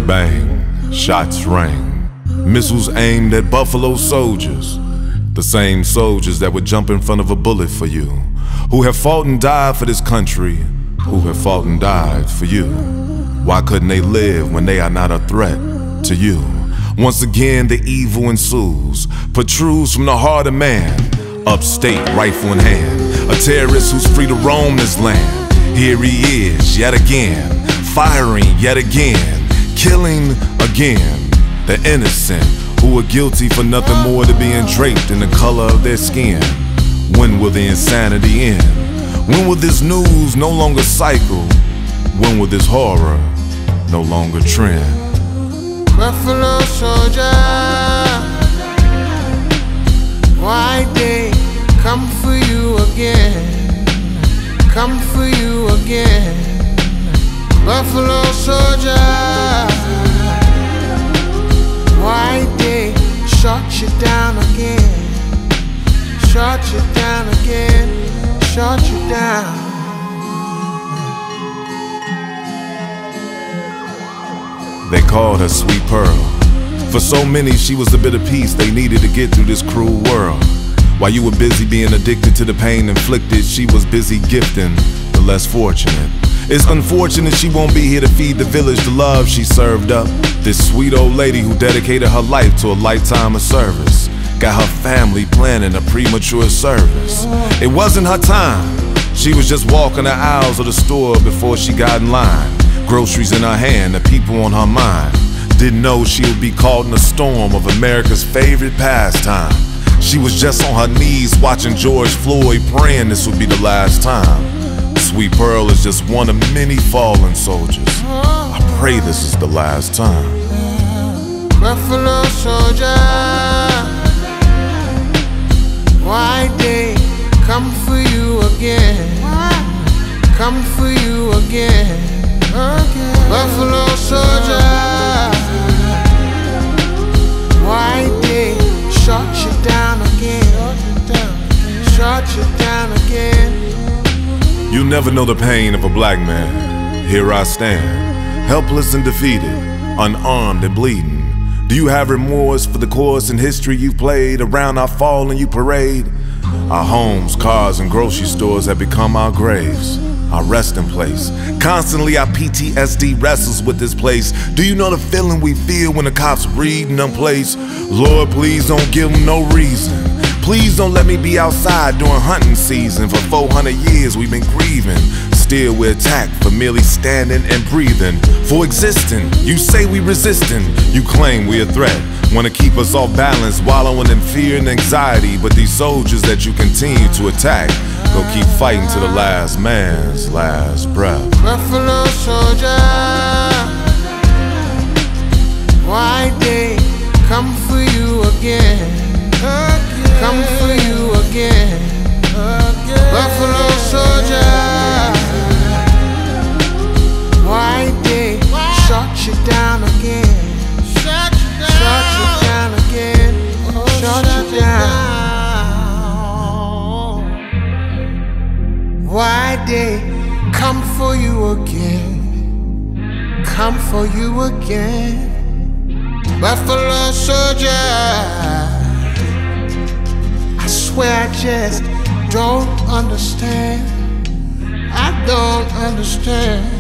bang, shots rang, missiles aimed at Buffalo soldiers, the same soldiers that would jump in front of a bullet for you, who have fought and died for this country, who have fought and died for you. Why couldn't they live when they are not a threat to you? Once again the evil ensues, protrudes from the heart of man, upstate, rifle in hand, a terrorist who's free to roam this land. Here he is, yet again, firing yet again, killing again, the innocent who are guilty for nothing more than being draped in the color of their skin. When will the insanity end? When will this news no longer cycle? When will this horror no longer trend? Buffalo soldier, why they come for you again? Come for you again. Buffalo soldier, why they shot you down again? Shot you down again, shot you down. They called her Sweet Pearl. For so many, she was the bit of peace they needed to get through this cruel world. While you were busy being addicted to the pain inflicted, she was busy gifting the less fortunate. It's unfortunate she won't be here to feed the village the love she served up. This sweet old lady who dedicated her life to a lifetime of service, got her family planning a premature service. It wasn't her time. She was just walking the aisles of the store before she got in line. Groceries in her hand, the people on her mind. Didn't know she would be caught in a storm of America's favorite pastime. She was just on her knees watching George Floyd, praying this would be the last time. Sweet Pearl is just one of many fallen soldiers. I pray this is the last time. Buffalo soldier, why they come for you again? Come for you again. Buffalo soldier, why they shot you down again? Shot you down again. You never know the pain of a black man. Here I stand, helpless and defeated, unarmed and bleeding. Do you have remorse for the course in history you've played? Around our fall and you parade. Our homes, cars, and grocery stores have become our graves, our resting place. Constantly our PTSD wrestles with this place. Do you know the feeling we feel when the cops read and unplace? Lord, please don't give them no reason. Please don't let me be outside during hunting season. For 400 years we've been grieving. Still we're attacked for merely standing and breathing. For existing, you say we resisting. You claim we a threat. Wanna keep us off balance, wallowing in fear and anxiety. But these soldiers that you continue to attack, go keep fighting to the last man's last breath. Buffalo soldier, why they come for you again? Come for you again. Buffalo soldier, why they shot you down again? Shot you down again. Shot you down. Why they come for you again? Come for you again. Buffalo soldier, I swear I just don't understand. I don't understand.